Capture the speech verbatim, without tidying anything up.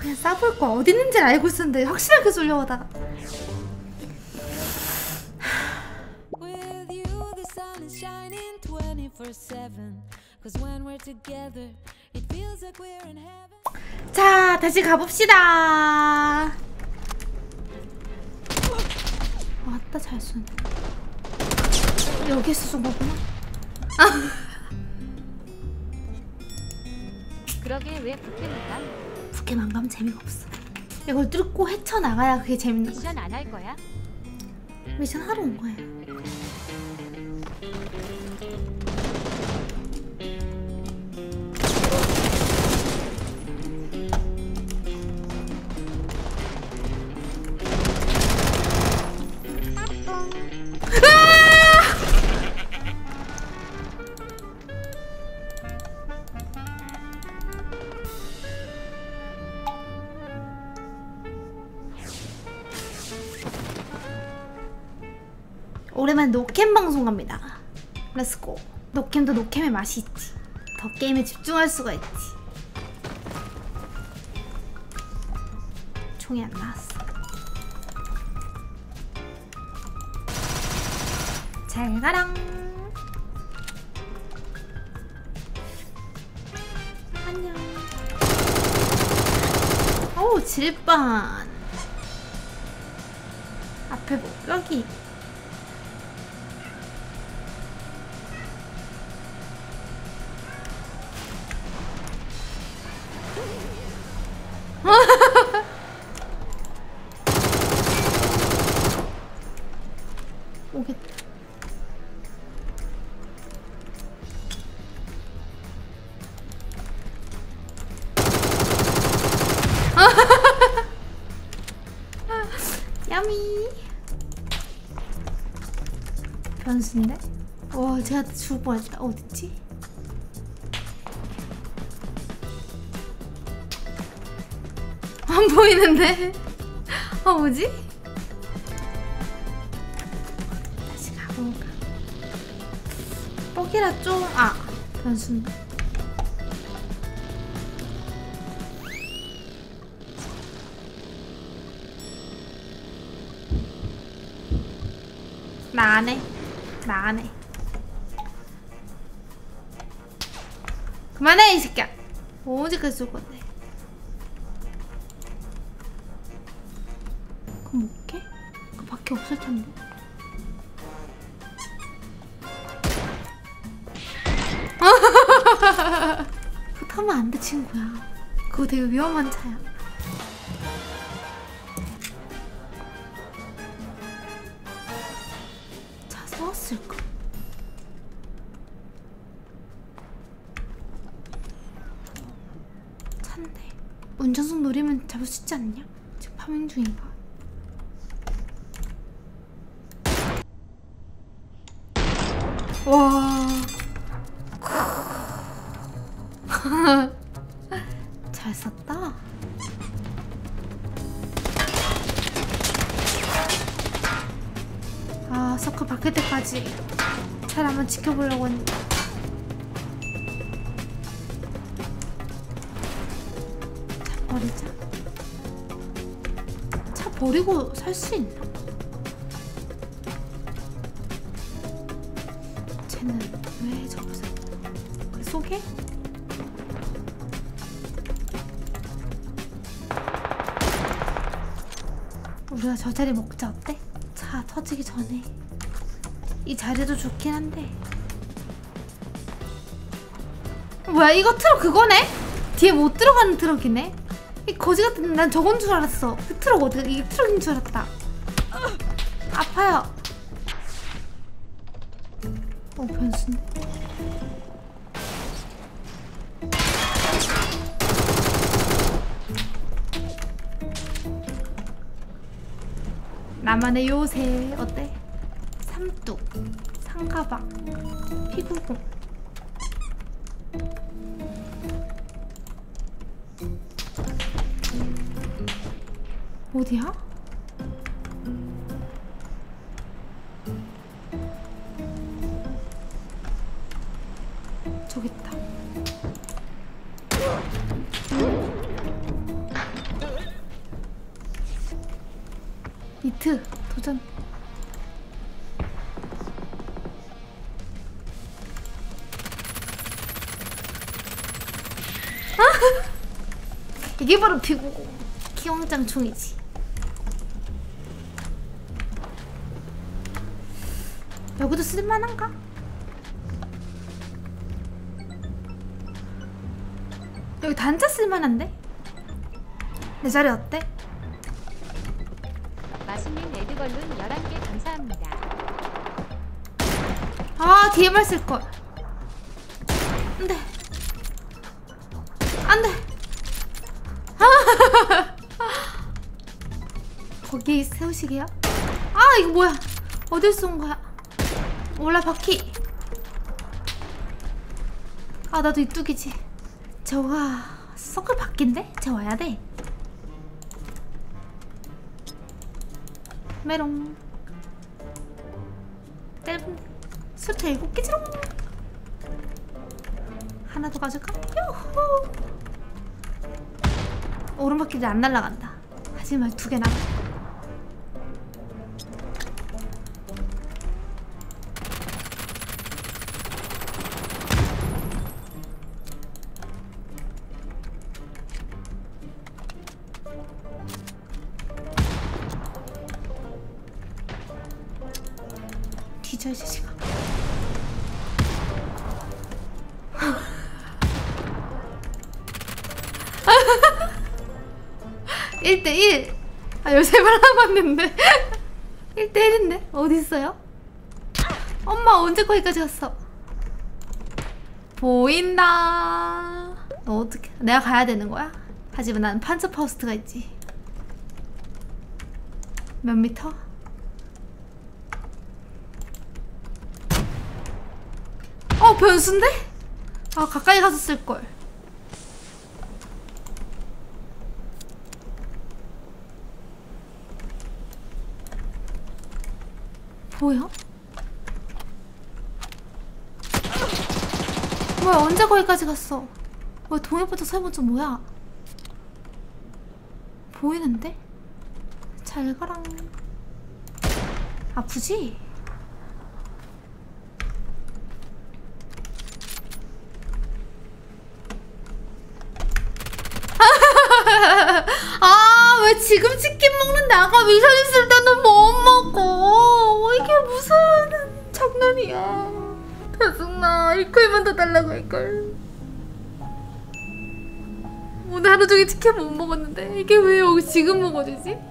그냥 싸볼 거야. 어디 있는지 알고 있었는데 확실하게 쏠려고 하다가. 자, 다시 가봅시다. 왔다, 잘 쏘네. 여기서 쏜 거구나. 그러게 왜 부캐니까? 부캐만 가면 재미가 없어. 이걸 뚫고 헤쳐나가야 그게 재밌는 거야. 미션 안 할 거야? 미션 하러 온 거예요. 오랜만에 노캠 방송 갑니다. 렛츠고. 노캠도 노캠의 맛이 있지. 더 게임에 집중할 수가 있지. 총이 안 나왔어. 잘 가랑. 안녕. 어우, 질반. 앞에 뭐 뼈기. 오겠다. 야미. 변수인데? 와, 제가 죽을 뻔했다. 어딨지? 안 보이는데? 아, 뭐지? 다시 가볼까? 뻑이라 좀... 아! 변수인데? 나 안 해. 나 안 해. 그만해, 이 새끼야! 언제까지 쏠 건데? 그럼 못 깨? 그 밖에 없을 텐데. 그거 타면 안 돼, 친구야. 그거 되게 위험한 차야. 차 세웠을까? 찬데. 운전석 노리면 잡을 수 있지 않냐? 지금 파밍 중인가? 와. 잘 쐈다. 아, 서클 바뀔 때까지 잘 한번 지켜보려고 했는데. 차 버리자. 차 버리고 살 수 있나? 쟤는 왜 저기서 그 속에? 우리가 저 자리 먹자. 어때? 차 터지기 전에. 이 자리도 좋긴 한데. 뭐야, 이거 트럭 그거네? 뒤에 못 들어가는 트럭이네? 이 거지 같은, 난 저건 줄 알았어. 그 트럭 어디, 이게 트럭인 줄 알았다. 아파요. 어, 변수인데. 나만의 요새 어때? 삼뚝, 상가방, 피구공. 어디야? 저기 있다. 이트 도전. 이게 바로 비고 기왕장 총이지. 여기도 쓸만한가? 여기 단자 쓸만한데? 내 자리 어때? 맛있는 레드걸룬 열한 개 감사합니다. 아 디엠알 쓸걸. 안돼 안돼. 거기 세우시게요? 아 이거 뭐야? 어딜 쏜 거야? 몰라 바퀴. 아 나도 이뚝이지. 저가 서클 바뀐데? 저 와야 돼. 메롱. 떫은 술태 일곱 개지롱. 하나 더 가져가. 요호. 오른바퀴들 안 날아간다. 하지만 두 개 남아. 뒤져 이 자식아. 일 대 일! 아 열세 발 남았는데 일 대 일인데? 어딨어요? 엄마 언제 거기까지 갔어? 보인다. 너 어떻게 내가 가야 되는 거야? 하지만 나는 판처파우스트가 있지. 몇 미터? 어 변수인데? 아 가까이 가서 쓸걸. 뭐야? 뭐야 언제 거기까지 갔어? 뭐야 동해부터 서해부터 뭐야? 보이는데? 잘 가랑. 아프지? 아 왜 지금 치킨 먹는데 아까 미션 있을 때는 못 먹고. 이게 무슨 장난이야. 짜증나. 일컬만 더 달라고 할걸. 오늘 하루 종일 치킨 못 먹었는데 이게 왜 여기 지금 먹어주지?